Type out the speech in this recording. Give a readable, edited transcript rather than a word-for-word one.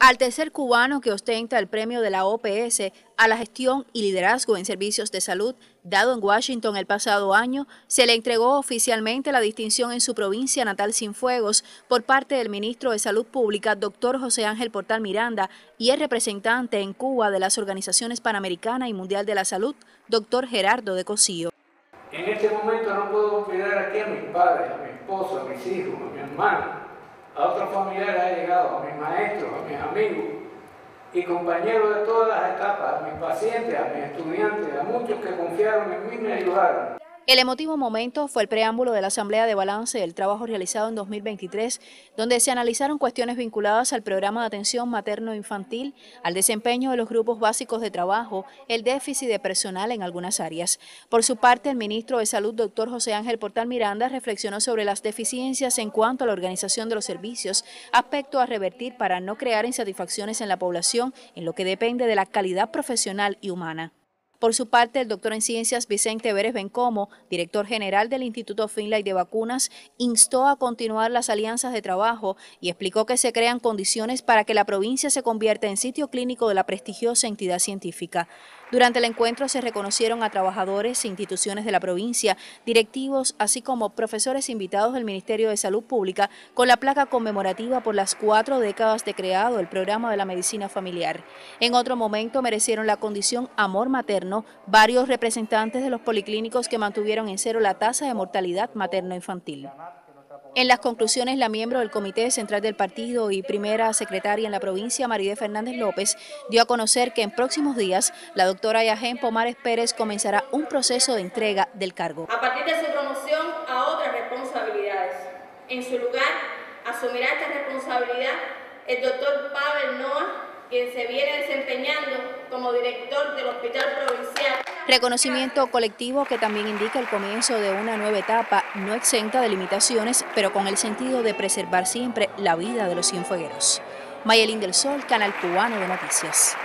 Al tercer cubano que ostenta el premio de la OPS a la gestión y liderazgo en servicios de salud, dado en Washington el pasado año, se le entregó oficialmente la distinción en su provincia natal Cienfuegos por parte del ministro de Salud Pública, doctor José Ángel Portal Miranda, y el representante en Cuba de las organizaciones Panamericana y Mundial de la Salud, doctor Gerardo de Cosío. En este momento no puedo olvidar aquí a mis padres, a mi esposa, a mis hijos, a mi hermano, a otros familiares allegados, a mis maestros, a mis amigos y compañeros de todas las etapas, a mis pacientes, a mis estudiantes, a muchos que confiaron en mí y me ayudaron. El emotivo momento fue el preámbulo de la Asamblea de Balance del trabajo realizado en 2023, donde se analizaron cuestiones vinculadas al programa de atención materno-infantil, al desempeño de los grupos básicos de trabajo, el déficit de personal en algunas áreas. Por su parte, el ministro de Salud, doctor José Ángel Portal Miranda, reflexionó sobre las deficiencias en cuanto a la organización de los servicios, aspecto a revertir para no crear insatisfacciones en la población, en lo que depende de la calidad profesional y humana. Por su parte, el doctor en ciencias Vicente Vélez Bencomo, director general del Instituto Finlay de Vacunas, instó a continuar las alianzas de trabajo y explicó que se crean condiciones para que la provincia se convierta en sitio clínico de la prestigiosa entidad científica. Durante el encuentro se reconocieron a trabajadores e instituciones de la provincia, directivos, así como profesores invitados del Ministerio de Salud Pública con la placa conmemorativa por las 4 décadas de creado el programa de la medicina familiar. En otro momento merecieron la condición amor materno varios representantes de los policlínicos que mantuvieron en cero la tasa de mortalidad materno-infantil. En las conclusiones, la miembro del Comité Central del Partido y primera secretaria en la provincia, Maridé Fernández López, dio a conocer que en próximos días la doctora Yajén Pomares Pérez comenzará un proceso de entrega del cargo. A partir de su promoción a otras responsabilidades. En su lugar, asumirá esta responsabilidad el doctor Pavel Noah, quien se viene desempeñando como director del Hospital Provincial. Reconocimiento colectivo que también indica el comienzo de una nueva etapa, no exenta de limitaciones, pero con el sentido de preservar siempre la vida de los cienfuegueros. Mayelín del Sol, Canal Cubano de Noticias.